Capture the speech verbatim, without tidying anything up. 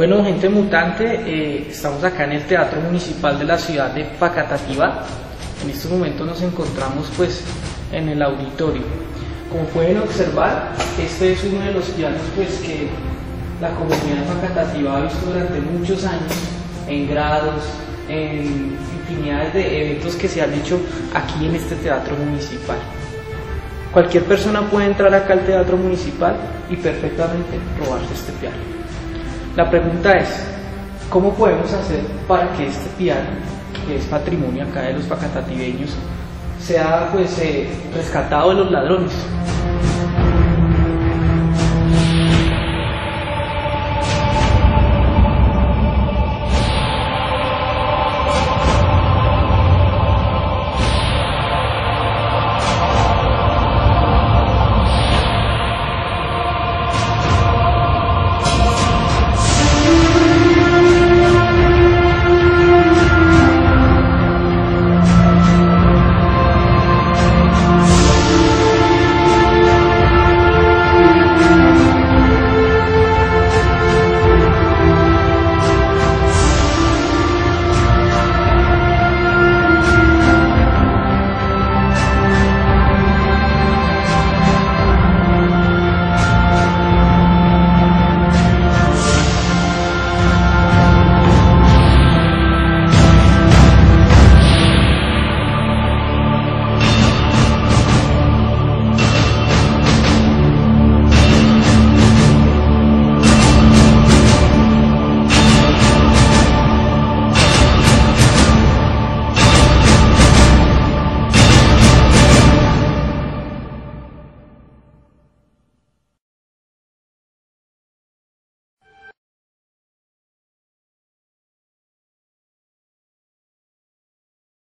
Bueno, gente mutante, eh, estamos acá en el Teatro Municipal de la ciudad de Facatativá. En estos momentos nos encontramos pues en el auditorio. Como pueden observar, este es uno de los pianos pues que la comunidad de Facatativá ha visto durante muchos años en grados, en infinidades de eventos que se han hecho aquí en este teatro municipal. Cualquier persona puede entrar acá al teatro municipal y perfectamente robarse este piano. La pregunta es, ¿cómo podemos hacer para que este piano, que es patrimonio acá de los facatativeños, sea pues eh, rescatado de los ladrones?